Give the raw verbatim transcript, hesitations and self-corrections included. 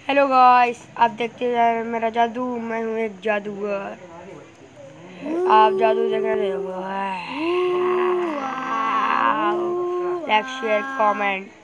Hello guys, आप देखते जा रहे हैं मेरा जादू। मैं हूँ एक जादूगर। आप जादू देखने देखो। Like share comment.